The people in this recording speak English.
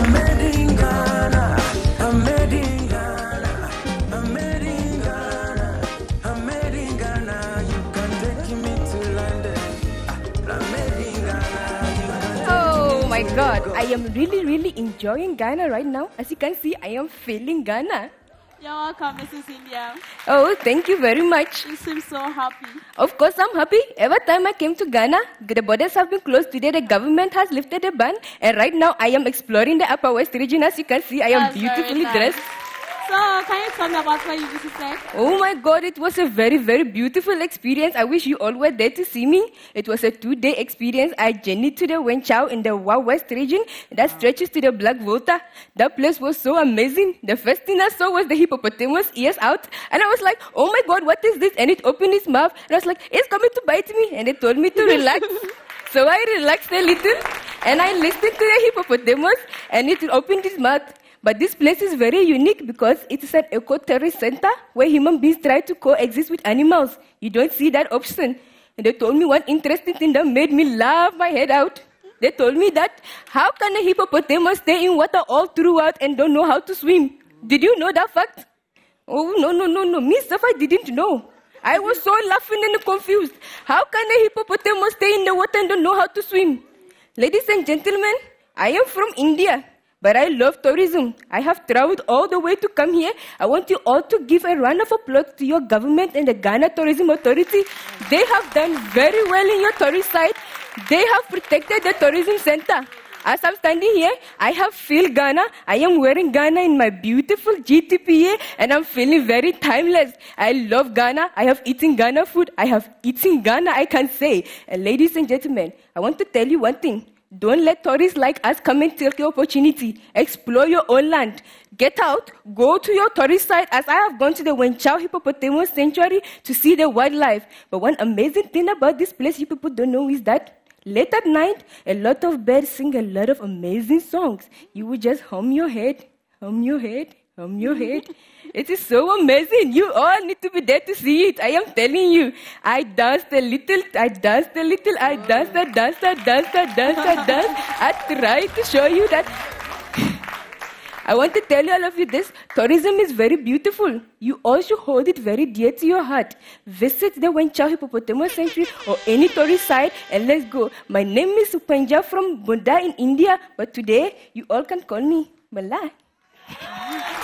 Oh my God, I am really enjoying Ghana right now. As you can see, I am feeling Ghana. You're welcome, Mrs. India. Oh, thank you very much. You seem so happy. Of course, I'm happy. Every time I came to Ghana, the borders have been closed. Today, the government has lifted the ban. And right now, I am exploring the Upper West region. As you can see, I am That's beautifully very nice. dressed. So, can you tell me about where you visited? Oh my God, it was a very beautiful experience. I wish you all were there to see me. It was a 2-day experience. I journeyed to the Wenchao in the Wa West region that stretches to the Black Volta. That place was so amazing. The first thing I saw was the hippopotamus ears out. And I was like, oh my God, what is this? And it opened its mouth. And I was like, it's coming to bite me. And it told me to relax. So I relaxed a little and I listened to the hippopotamus and it opened its mouth. But this place is very unique because it is an eco-tourist center where human beings try to coexist with animals. You don't see that option. And they told me one interesting thing that made me laugh my head out. They told me that, how can a hippopotamus stay in water all throughout and don't know how to swim? Did you know that fact? Oh, no. Me, I didn't know. I was so laughing and confused. How can a hippopotamus stay in the water and don't know how to swim? Ladies and gentlemen, I am from India. But I love tourism. I have traveled all the way to come here. I want you all to give a round of applause to your government and the Ghana Tourism Authority. They have done very well in your tourist site. They have protected the tourism center. As I'm standing here, I have feel Ghana. I am wearing Ghana in my beautiful GTPA and I'm feeling very timeless. I love Ghana. I have eaten Ghana food. I have eaten Ghana, I can say. And ladies and gentlemen, I want to tell you one thing. Don't let tourists like us come and take your opportunity. Explore your own land. Get out, go to your tourist site, as I have gone to the Wenchao Hippopotamus Sanctuary to see the wildlife. But one amazing thing about this place you people don't know is that late at night, a lot of birds sing a lot of amazing songs. You will just hum your head, hum your head, hum your head. It is so amazing. You all need to be there to see it. I am telling you. I danced a little. I tried to show you that. I want to tell you all of you this. Tourism is very beautiful. You all should hold it very dear to your heart. Visit the Wenchao Hippopotamus Sanctuary or any tourist site and let's go. My name is Upanja from Bunda in India, but today you all can call me Malai.